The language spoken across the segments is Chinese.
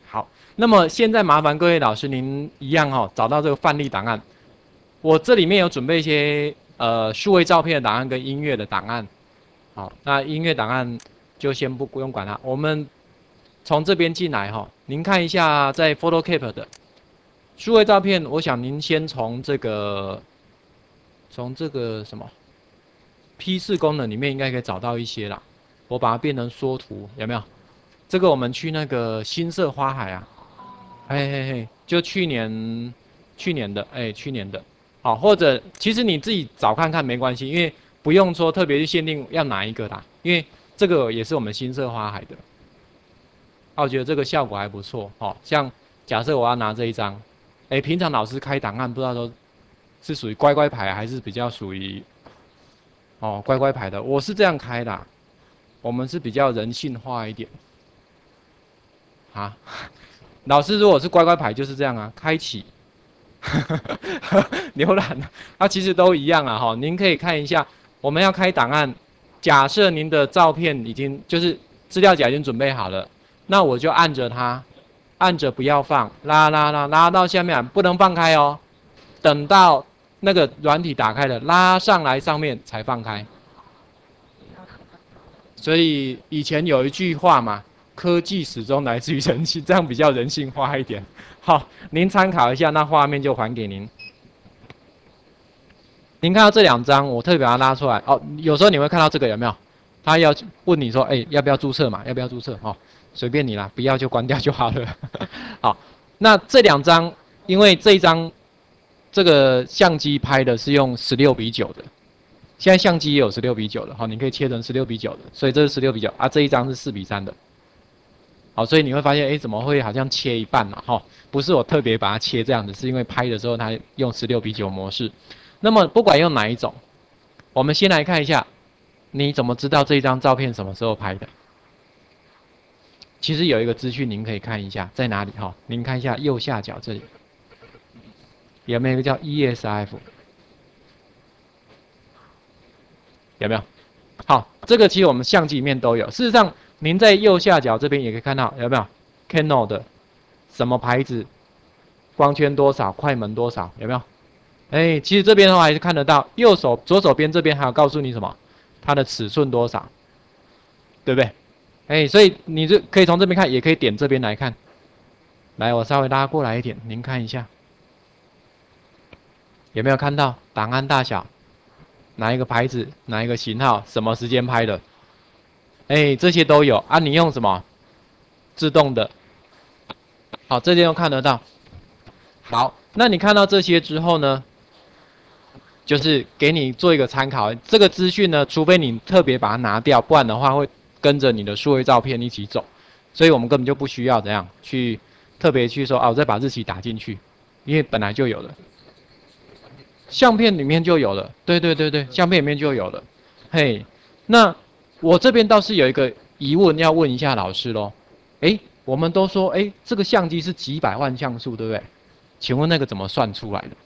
好，那么现在麻烦各位老师您一样哈、找到这个范例档案。我这里面有准备一些数位照片的档案跟音乐的档案。好，那音乐档案就先不用管它，我们从这边进来哈、您看一下在 PhotoCap 的数位照片，我想您先从这个什么 P4 功能里面应该可以找到一些啦。我把它变成缩图，有没有？这个我们去那个新色花海啊，嘿嘿嘿，就去年的，去年的，好，或者其实你自己找看看没关系，因为不用说特别去限定要哪一个啦，因为这个也是我们新色花海的，我觉得这个效果还不错，像假设我要拿这一张，平常老师开档案不知道都是属于乖乖牌还是比较属于乖乖牌的，我是这样开的，我们是比较人性化一点。啊，老师如果是乖乖牌就是这样啊，开启浏览，它其实都一样啊哈。您可以看一下，我们要开档案，假设您的照片已经就是资料夹已经准备好了，那我就按着它，按着不要放，拉到下面，不能放开哦，等到那个软体打开了，拉上来上面才放开。所以以前有一句话嘛。科技始终来自于人性，这样比较人性化一点。好，您参考一下，那画面就还给您。您看到这两张，我特别把它拉出来。有时候你会看到这个有没有？他要问你说，要不要注册嘛？要不要注册？随便你啦，不要就关掉就好了。好，那这两张，因为这一张这个相机拍的是用16:9的，现在相机也有16:9的，好，你可以切成16:9的，所以这是16:9啊，这一张是4:3的。好，所以你会发现，怎么会好像切一半嘛？不是我特别把它切这样子，是因为拍的时候它用16:9模式。那么不管用哪一种，我们先来看一下，你怎么知道这一张照片什么时候拍的？其实有一个资讯您可以看一下，在哪里？您看一下右下角这里，有没有一个叫 ESF？ 有没有？好，这个其实我们相机里面都有。事实上，您在右下角这边也可以看到，有没有 Canon 的什么牌子，光圈多少，快门多少，有没有？其实这边的话还是看得到，左手边这边还有告诉你什么，它的尺寸多少，对不对？所以你就可以从这边看，也可以点这边来看。来，我稍微拉过来一点，您看一下，有没有看到档案大小，哪一个牌子，哪一个型号，什么时间拍的？这些都有啊。你用什么？自动的。好，这边都看得到。好，那你看到这些之后呢，就是给你做一个参考。这个资讯呢，除非你特别把它拿掉，不然的话会跟着你的数位照片一起走。所以我们根本就不需要怎样去特别去说我再把日期打进去，因为本来就有了。相片里面就有了。对，相片里面就有了。那我这边倒是有一个疑问要问一下老师咯。我们都说这个相机是几百万像素，对不对？请问那个怎么算出来的？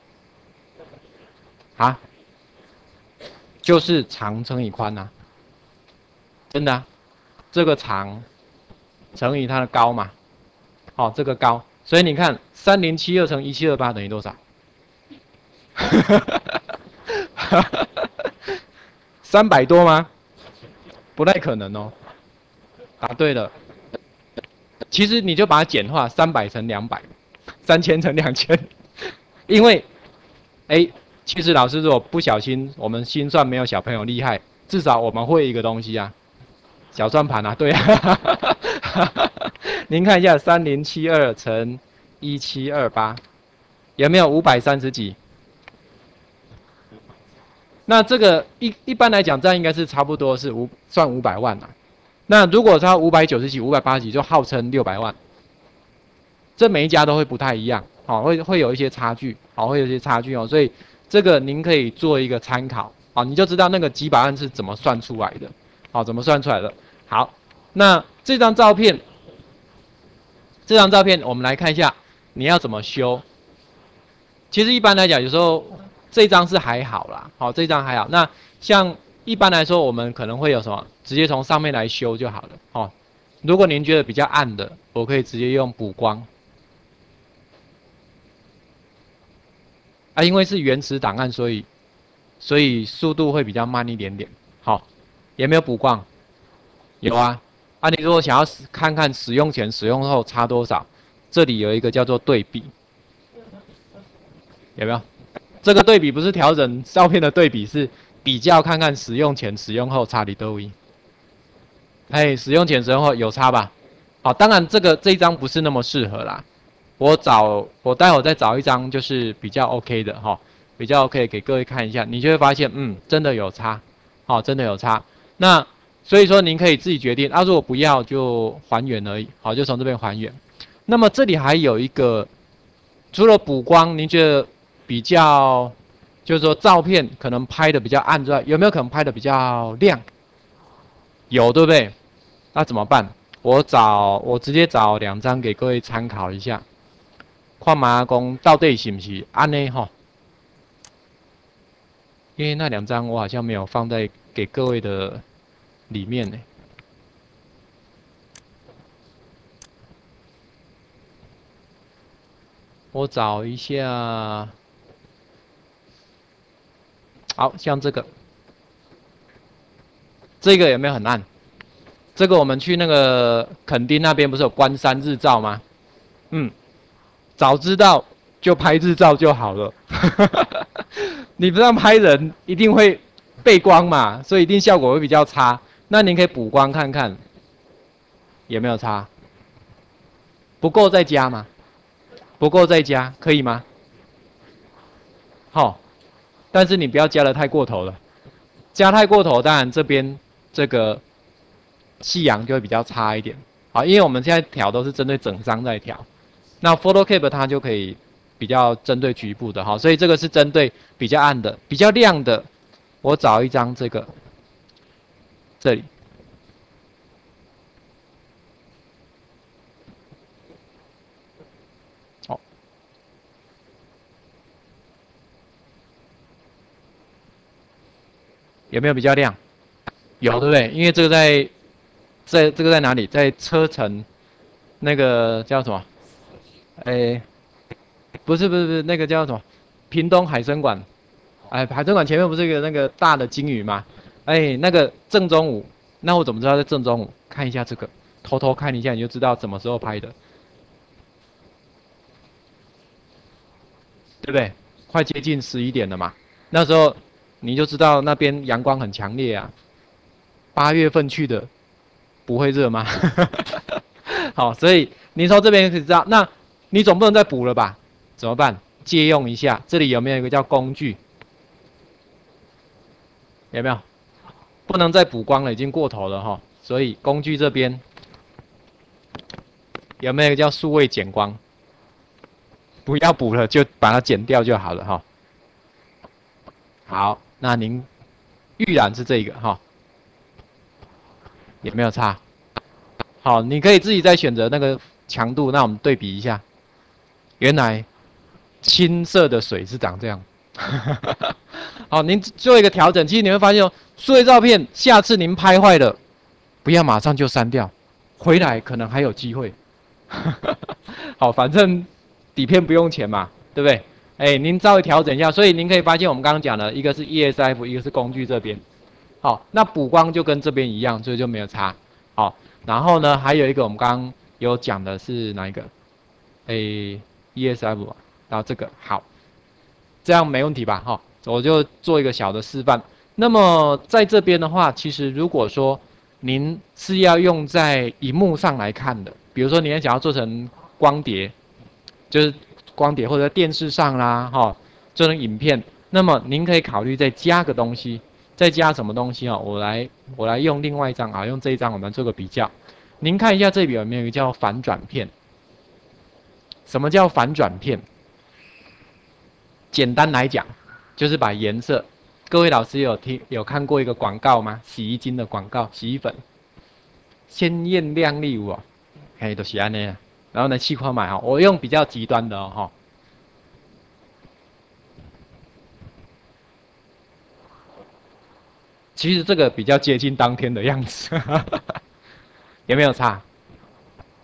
就是长乘以宽啊，真的啊，这个长乘以它的高嘛，这个高，所以你看3072乘1728等于多少？300多吗？不太可能哦。答对了，其实你就把它简化，300乘200，3000乘2000，因为其实老师如果不小心，我们心算没有小朋友厉害，至少我们会一个东西啊，小算盘啊，对啊。您看一下3072乘1728，有没有530几？那这个一般来讲，这样应该是差不多是算500万啦。那如果它590几、580几，就号称600万。这每一家都会不太一样，会有一些差距，会有一些差距哦。所以这个您可以做一个参考，你就知道那个几百万是怎么算出来的，怎么算出来的。好，那这张照片我们来看一下，你要怎么修。其实一般来讲，有时候这张是还好啦，这张还好。那像一般来说，我们可能会有什么，直接从上面来修就好了， 如果您觉得比较暗的，我可以直接用补光。啊，因为是原始档案，所以速度会比较慢一点点。好，有没有补光？有啊。啊，你如果想要看看使用前、使用后差多少，这里有一个叫做对比，有没有？这个对比不是调整照片的对比，是比较看看使用前、使用后差里多少。哎，使用前、使用后有差吧？好，当然这一张不是那么适合啦。我待会儿再找一张就是比较 OK 的哈，比较 OK 给各位看一下，你就会发现，真的有差，好，真的有差。那所以说您可以自己决定，啊，如果不要就还原而已，好，就从这边还原。那么这里还有一个，除了补光，您觉得比较，就是说照片可能拍的比较暗之外，有没有可能拍的比较亮？有，对不对？那怎么办？我直接找2张给各位参考一下。看嘛讲到底是不是安呢吼？因为那2张我好像没有放在给各位的里面呢。我找一下，好像这个有没有很暗？这个我们去那个垦丁那边不是有关山日照吗？早知道就拍日照就好了。你不让拍人，一定会背光嘛，所以一定效果会比较差。那您可以补光看看有没有差，不够再加吗？不够再加，可以吗？好，但是你不要加得太过头了，加太过头，当然这边这个夕阳就会比较差一点。好，因为我们现在调都是针对整张在调，那 PhotoCap 它就可以比较针对局部的哈，所以这个是针对比较暗的、比较亮的。我找一张这里，哦，有没有比较亮？有，对不对？因为这个这个在哪里？在车城那个叫什么？哎，不是，那个叫什么？屏东海参馆。哎，海参馆前面不是有那个大的金鱼吗？哎，那个正中午，那我怎么知道在正中午？看一下这个，偷偷看一下，你就知道什么时候拍的，对不对？快接近11点了嘛，那时候你就知道那边阳光很强烈啊。8月份去的，不会热吗？好，所以你从这边可以知道，那你总不能再补了吧？怎么办？借用一下，这里有没有一个叫工具？有没有？不能再补光了，已经过头了哈。所以工具这边有没有一个叫数位减光？不要补了，就把它剪掉就好了哈。好，那您预览是这个哈，有没有差？好，你可以自己再选择那个强度，那我们对比一下。原来青色的水是长这样。好，您做一个调整，其实你会发现哦，数位照片下次您拍坏了，不要马上就删掉，回来可能还有机会。好，反正底片不用钱嘛，对不对？哎，您稍微调整一下，所以您可以发现我们刚刚讲的一个是 ESF，一个是工具这边。好，那补光就跟这边一样，所以就没有差。好，然后呢，还有一个我们刚刚有讲的是哪一个？ESF，然后这个好，这样没问题吧？哈，我就做一个小的示范。那么在这边的话，其实如果说您是要用在荧幕上来看的，比如说你想要做成光碟，就是光碟或者在电视上啦，哈，做成影片，那么您可以考虑再加个东西，再加什么东西啊？我来用另外一张啊，用这一张我们做个比较。您看一下这里有没有一个叫反转片？什么叫反转片？简单来讲，就是把颜色。各位老师有看过一个广告吗？洗衣精的广告，洗衣粉，鲜艳亮丽哦，嘿，都是安尼啊。然后呢，气块买哈，我用比较极端的哦哈。其实这个比较接近当天的样子，有没有差？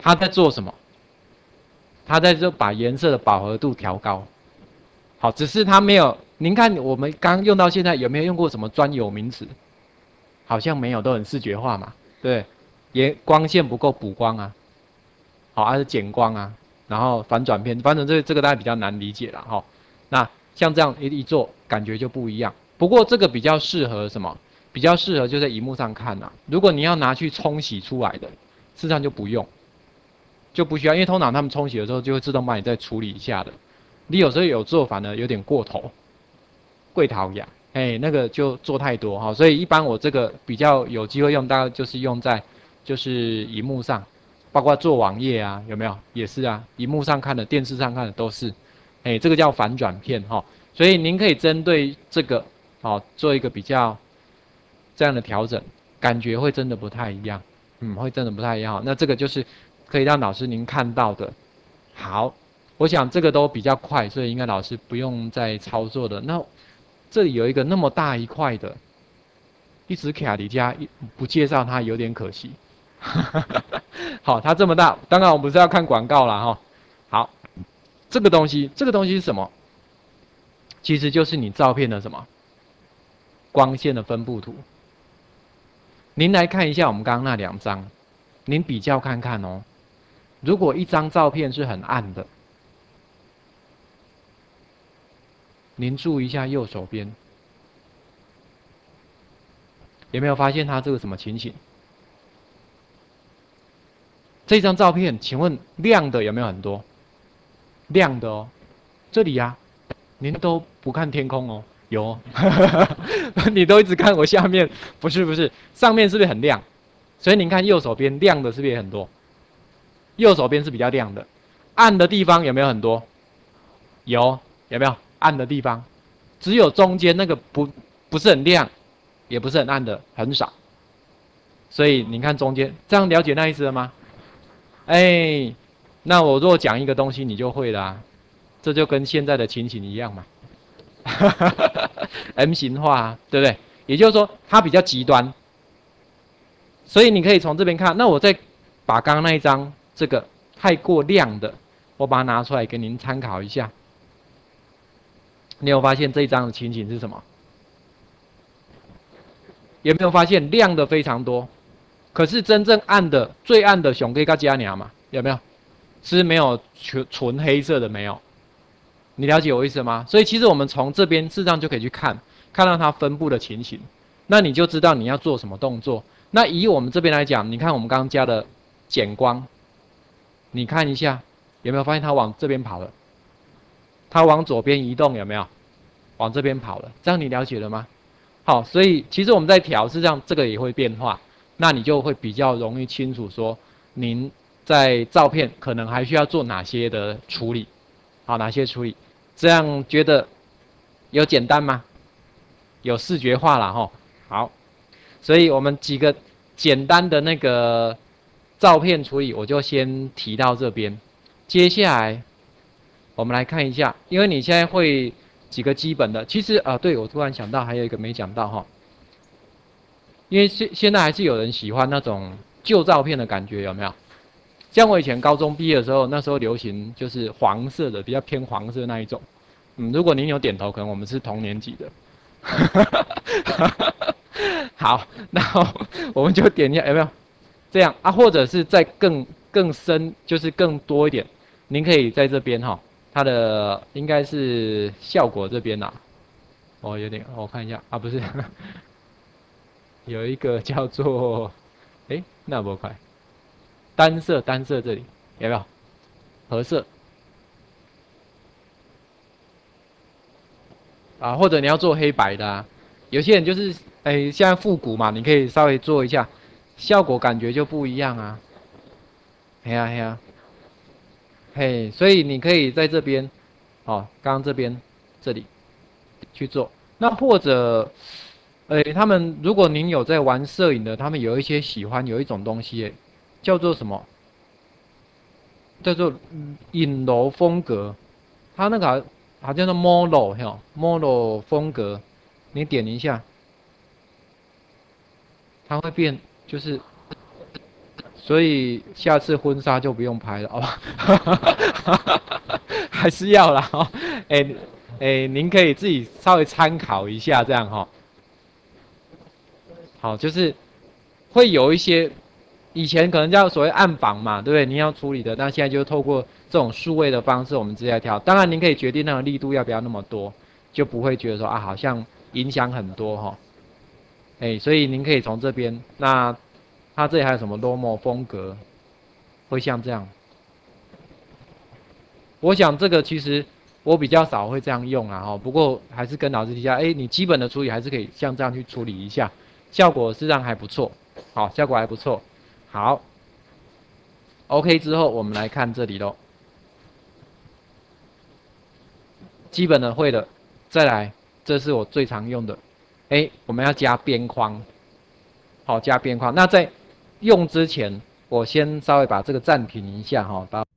他在做什么？他在这把颜色的饱和度调高。好，只是他没有。您看我们刚用到现在有没有用过什么专有名词？好像没有，都很视觉化嘛。对，光线不够补光啊。好，还是减光啊，然后反转片，反正这个大家比较难理解了哈。那像这样一做，感觉就不一样。不过这个比较适合什么？比较适合就在荧幕上看啊。如果你要拿去冲洗出来的，事实上就不用，就不需要，因为通常他们冲洗的时候就会自动帮你再处理一下的。你有时候有做法呢，有点过头，贵讨呀，那个就做太多哈。所以一般我这个比较有机会用，大概就是用在就是荧幕上。包括做网页啊，有没有？也是啊，荧幕上看的、电视上看的都是，这个叫反转片哈。所以您可以针对这个，做一个比较这样的调整，感觉会真的不太一样，会真的不太一样。那这个就是可以让老师您看到的。好，我想这个都比较快，所以应该老师不用再操作的。那这里有一个那么大一块的，一直卡里加不介绍它有点可惜。好，它这么大，当然我们不是要看广告啦哈。好，这个东西是什么？其实就是你照片的什么光线的分布图。您来看一下我们刚刚那2张，您比较看看哦。如果一张照片是很暗的，您注意一下右手边，有没有发现它这个什么情形？这张照片，请问亮的有没有很多？亮的哦，这里呀，您都不看天空哦，有哦，你都一直看我下面，不是，上面是不是很亮？所以您看右手边亮的是不是也很多？右手边是比较亮的，暗的地方有没有很多？有没有暗的地方？只有中间那个不是很亮，也不是很暗的很少。所以你看中间，这样了解那意思了吗？那我若讲一个东西，你就会啦，这就跟现在的情形一样嘛，M 型化啊，对不对？也就是说，它比较极端，所以你可以从这边看。那我再把刚刚那一张这个太过亮的，我把它拿出来给您参考一下。你有发现这一张的情形是什么？有没有发现亮的非常多？可是真正暗的、最暗的熊可以加加鸟嘛？有没有？是没有纯黑色的没有？你了解我意思吗？所以其实我们从这边事实上就可以去看到它分布的情形，那你就知道你要做什么动作。那以我们这边来讲，你看我们刚刚加的减光，你看一下有没有发现它往这边跑了？它往左边移动有没有？往这边跑了，这样你了解了吗？好，所以其实我们在调，是这样，这个也会变化。那你就会比较容易清楚说，您在照片可能还需要做哪些的处理，好，哪些处理，这样觉得有简单吗？有视觉化了哈。好，所以我们几个简单的那个照片处理，我就先提到这边。接下来我们来看一下，因为你现在会几个基本的，其实对，我突然想到还有一个没讲到哈。因为现在还是有人喜欢那种旧照片的感觉，有没有？像我以前高中毕业的时候，那时候流行就是黄色的，比较偏黄色那一种。如果您有点头，可能我们是同年级的。好，然后我们就点一下，有没有？这样啊，或者是再更深，就是更多一点，您可以在这边哈，它的应该是效果这边呐。有点，我看一下啊，不是。有一个叫做，那不快，单色这里有没有？合色啊，或者你要做黑白的啊，有些人就是，现在复古嘛，你可以稍微做一下，效果感觉就不一样啊。所以你可以在这边，刚刚这里去做，那或者。他们如果您有在玩摄影的，他们有一些喜欢有一种东西，叫做什么？叫做影楼风格。它那个好像是 model 风格，你点一下，它会变，就是所以下次婚纱就不用拍了，好吧？还是要啦，哦，您可以自己稍微参考一下，这样哈。好，就是会有一些以前可能叫所谓暗房嘛，对不对？您要处理的，那现在就透过这种数位的方式，我们直接调。当然，您可以决定那个力度要不要那么多，就不会觉得说啊，好像影响很多哈。所以您可以从这边，那它这里还有什么 normal 风格，会像这样。我想这个其实我比较少会这样用啊，哈。不过还是跟老师提一下，你基本的处理还是可以像这样去处理一下，效果实际上还不错，好，效果还不错。好 ，OK 之后我们来看这里咯。基本的会的，再来，这是我最常用的，我们要加边框，好，加边框。那在用之前，我先稍微把这个暂停一下哈，把